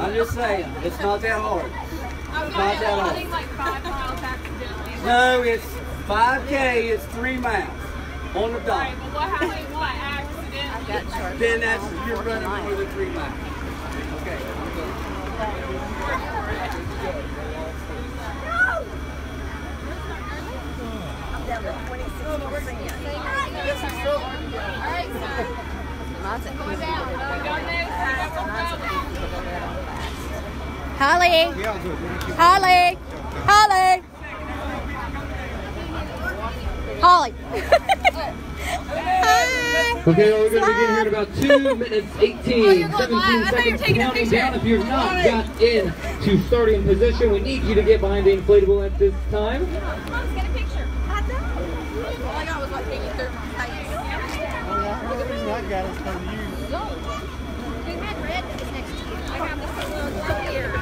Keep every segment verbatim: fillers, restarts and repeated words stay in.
I'm just saying, it's not that hard. It's not that hard. No, it's five K, it's three miles on the dot. Then that's, you're running more than three miles. Okay, I'm good. I'm down to twenty-six percent. Holly! Holly! Holly! Holly! Okay, well, we're going to begin here in about two minutes, eighteen, seventeen seconds, counting down. If you've not got in to starting position, we need you to get behind the inflatable at this time. Mom's get a picture. I know. All I got was like maybe third my face. The only reason I got it is because of you. You had red that was next to you. I got this little here.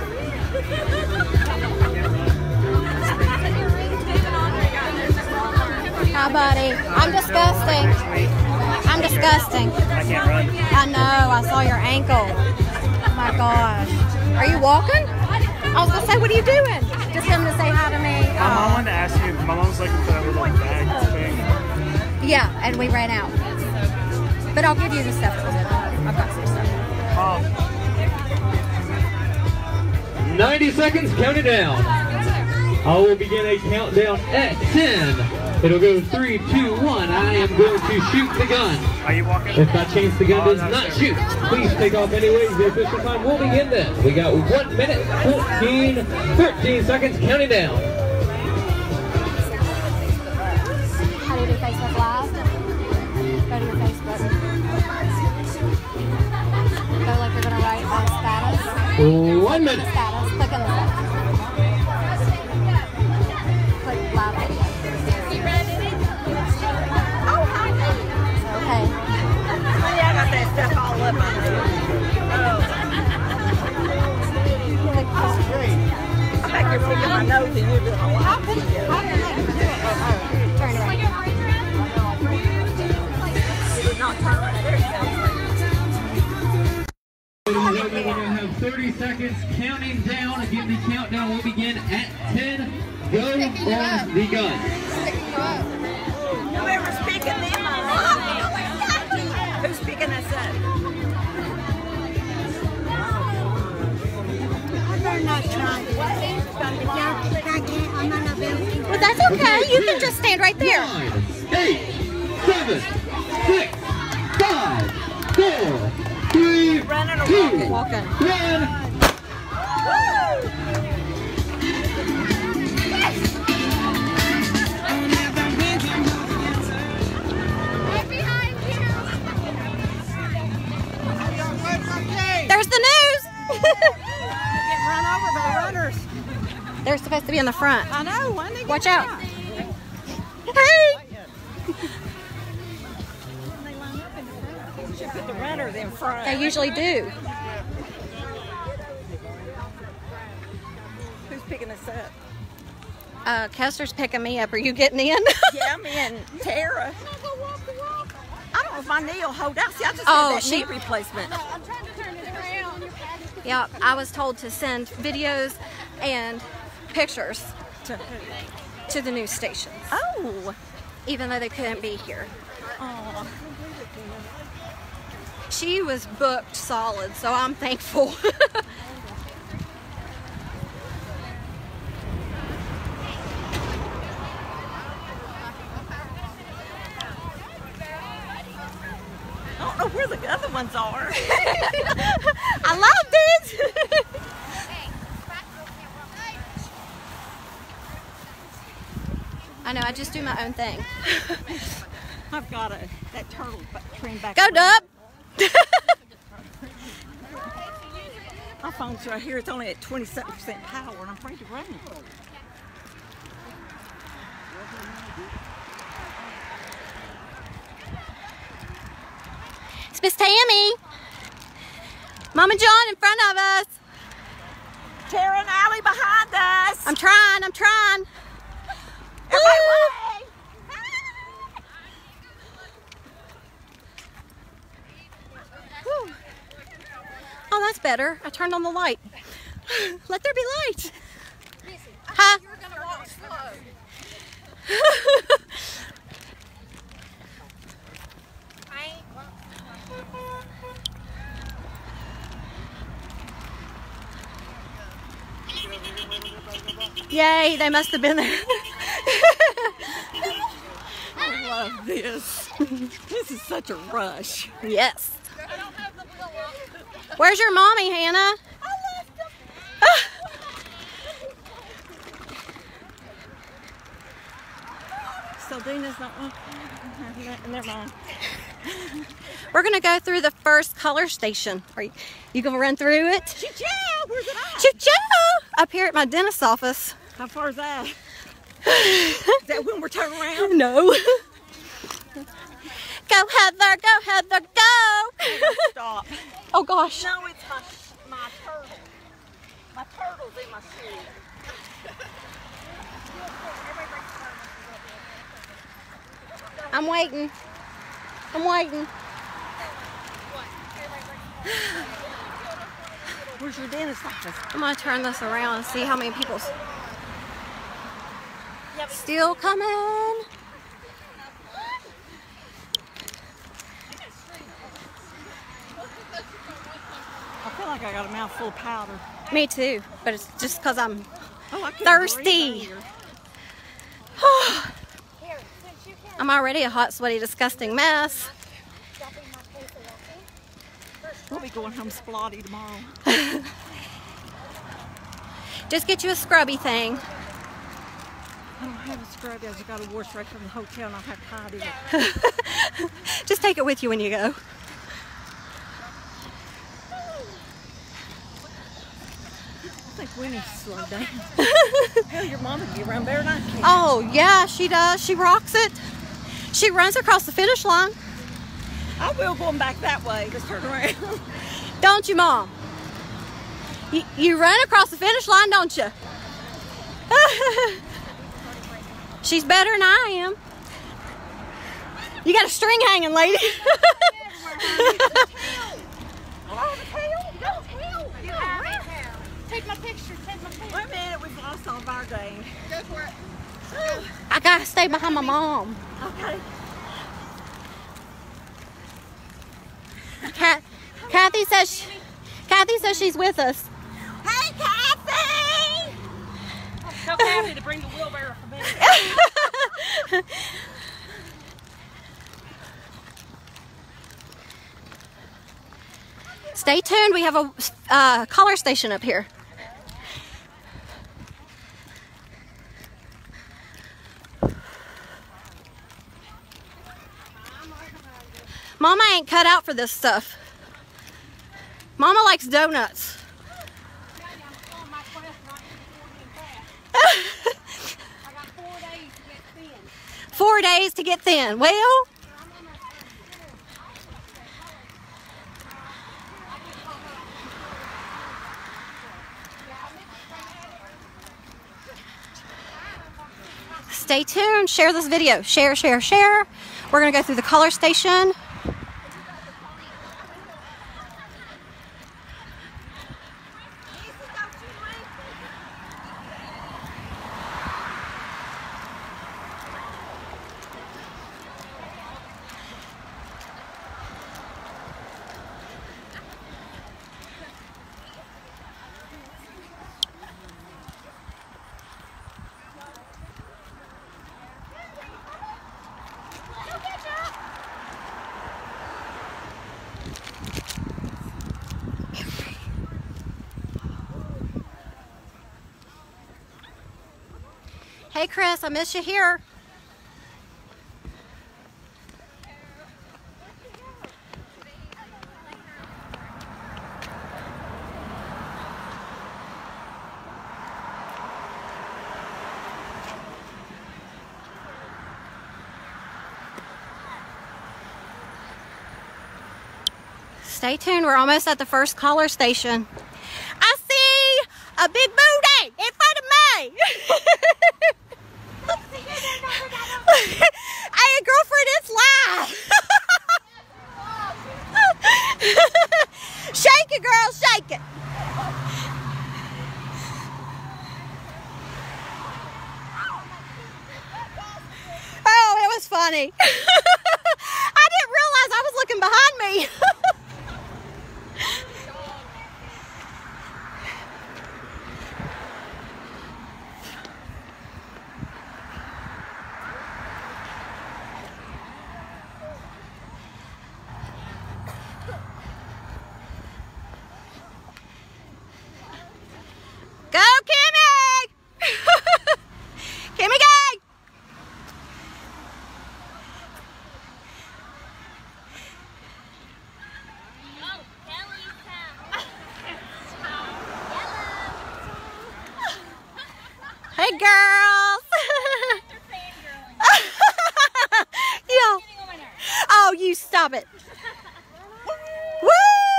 Hi, buddy. I'm disgusting. I'm disgusting. I can't run. I know. I saw your ankle. Oh my gosh. Are you walking? I was gonna say, what are you doing? Just coming to say hi to me. My mom wanted to ask you. My mom's looking for that little bag thing. Yeah, and we ran out. But I'll give you the stuff. I've got some stuff. Um, ninety seconds, count it down. I will begin a countdown at ten. It'll go three, two, one. I am going to shoot the gun. are you walking? If by chance the gun Oh, does that's not it. shoot, please take off anyways. The official time will begin then. We got one minute, fourteen, thirteen seconds, counting down. How do you do Facebook Live? Go to your Facebook. Go like you're gonna write on status. One minute. Status. Click on the status. Click live video. Oh, hi. Okay. Honey, I got that stuff all up on there. Click Oh. I'm back here picking my nose and you're doing a lot. How can how can I do it? Oh, oh. Turn it around. You did not turn around. There you go. Ladies and gentlemen, we're going to have thirty seconds counting down. Again, the countdown will begin at ten. Go on the gun. Whoever's picking them up. Who's picking us up? Well, that's okay. You can just stand right there. Nine, eight, seven, six, five, four, three, Running or two, Walking. one. There's the news. Get run over by the runners. They're supposed to be in the front. I know. Why they Watch out. Hey. Should put the runners in front. They usually do. Who's picking us up? Uh, Kester's picking me up. Are you getting in? Yeah, me and Tara. I don't know if my knee will hold out. See, I just Oh, had that she- knee replacement. Yeah, I was told to send videos and pictures To who? to the news stations, Oh. even though they couldn't be here. Oh. She was booked solid, so I'm thankful. I don't know where the other ones are. I love this. I know, I just do my own thing. I've got a that turtle train back. Go, Dub. My phone's right here. It's only at twenty-seven percent power, and I'm afraid to run it. It's Miss Tammy. Mom and John in front of us. Tara and Allie behind us. I'm trying, I'm trying. Everybody Woo! wave. Whew. Oh, that's better. I turned on the light. Let there be light. Huh? You're gonna walk slow. Yay, they must have been there. I love this. This is such a rush. Yes. Where's your mommy, Hannah? So Dina's not one. Never mind. We're gonna go through the first color station. Are you, you gonna run through it? Choo-choo! Where's it at? Choo-choo! Up here at my dentist's office. How far is that? Is that when we're turning around? No. Go Heather, go Heather, go! Stop. Oh gosh. No, it's my, my turtle. My turtle's in my shoe. I'm waiting. I'm waiting. Where's your dentist office? I'm gonna turn this around and see how many people's still coming. I feel like I got a mouthful of powder. Me too, but it's just because I'm Oh, I couldn't thirsty. breathe I'm already a hot, sweaty, disgusting mess. We'll be going home splotty tomorrow. Just get you a scrubby thing. I don't have a scrub. I just got a wash right from the hotel and I'll have to hide it. Just take it with you when you go. I think we need to slow down. Hell, your mama can run better than I can. Oh, yeah, she does. She rocks it. She runs across the finish line. I will going back that way. Just turn around. Don't you, Mom? You, you run across the finish line, don't you? She's better than I am. You got a string hanging, lady. Take my picture. Take my picture. Wait a minute, we've lost all of our game. Go for it. I gotta stay behind my mom. Okay. Kat, Kathy says she, Kathy says she's with us. Hey, Kathy! Tell Kathy to bring the wheelbarrow for me. Stay tuned. We have a uh, color station up here. Mama ain't cut out for this stuff. Mama likes donuts. Four days to get thin. Well, stay tuned. Share this video. Share, share, share. We're going to go through the color station. Hey Chris, I miss you here. Stay tuned, we're almost at the first color station. I see a big booty in front of me. Hey, girlfriend, it's live. Shake it, girl, shake it. Oh, it was funny. I didn't realize I was looking behind me. Go, Kimmy! Kimmy, go! Hey, girls! Yeah. Oh, you stop it. Woo!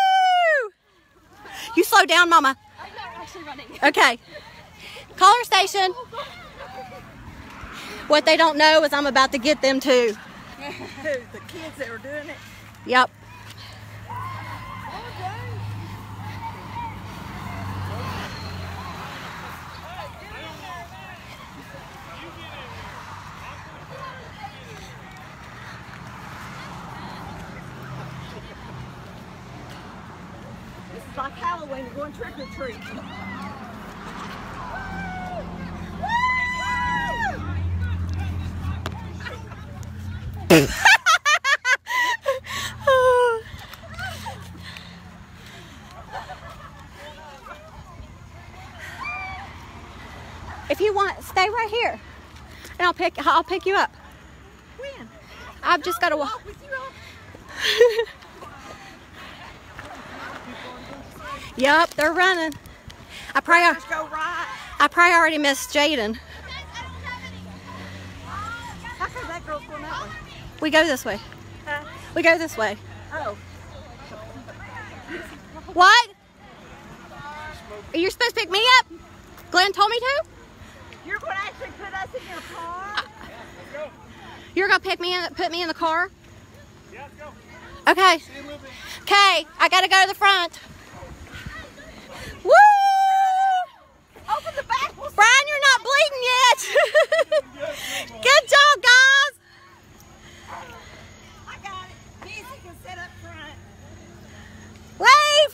You slow down, Mama. Okay. Caller station. What they don't know is I'm about to get them too. The kids that were doing it. Yep. This is like Halloween. We're going trick or treat. If you want, stay right here, and I'll pick. I'll pick you up. When? I've just got to walk. Walk with you up. Yep, they're running. I probably, Let's go right. I probably already missed Jaden. How come that girl's going that way? We go this way. Huh? We go this way. Oh. What? Are you supposed to pick me up? Glenn told me to. You're going to actually put us in your car? You're gonna pick me in, put me in the car. Yeah, let's go. Okay. Okay, I gotta go to the front. Woo! Open the back. We'll Brian, you're not bleeding yet. Good job, guys. I got it. Nancy can sit up front. Wave.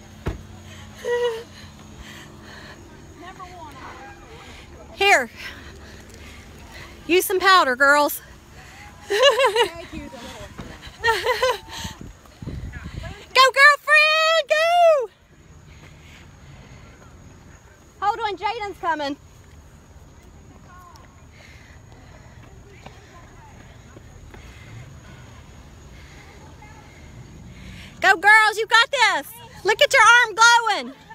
Number one. Here. Use some powder, girls. Thank you, Go, girlfriend, go. Hold on, Jaden's coming. Go, girls, you got this. Look at your arm glowing.